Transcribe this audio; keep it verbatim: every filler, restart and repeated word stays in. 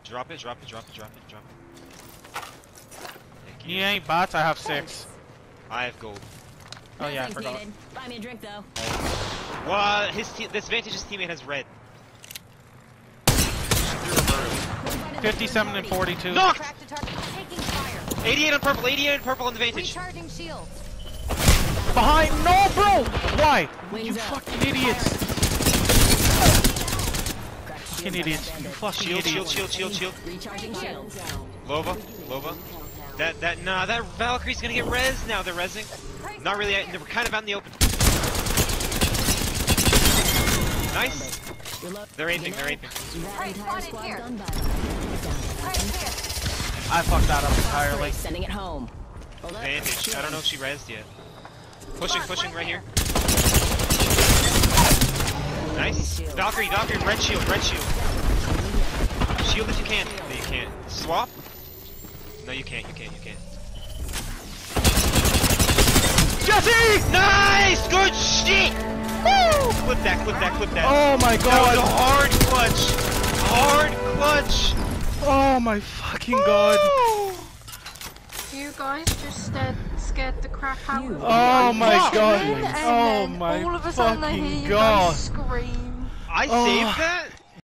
Drop it, drop it, drop it, drop it, drop it. Thank you. You ain't bots, I have six. I have gold. Oh yeah, I forgot. Needed. Buy me a drink though. What? His te this Vantage's teammate has red. fifty-seven and forty-two. Knocked! Taking fire. eighty-eight on purple, eighty-eight on purple on the Vantage. Recharging shields. Behind, no, bro! Why? Wings You up. fucking idiots! Fucking idiots! You fucking Shield, idiots! shield, shield, shield, shield. Recharging shields. Lova, Lova. That, that, nah, that Valkyrie's gonna get res now. They're resing. Not really. They were kind of out in the open. Nice. They're aping. They're aping. I fucked that up entirely. Sending it home. Vantage. I don't know if she resed yet. Pushing, pushing right here. Nice. Valkyrie, Valkyrie, red shield, red shield. Shield if you can. No, you can't. Swap? No, you can't, you can't, you can't. Jesse! Nice! Good shit! Woo! Clip that, clip that, clip that. Oh my god! That was a hard clutch! Hard clutch! Oh my fucking god! You guys just scared, scared the crap out of me. Oh my I god! went in, and Oh then my all of a sudden I hear fucking you god! guys scream. I Oh. saved that?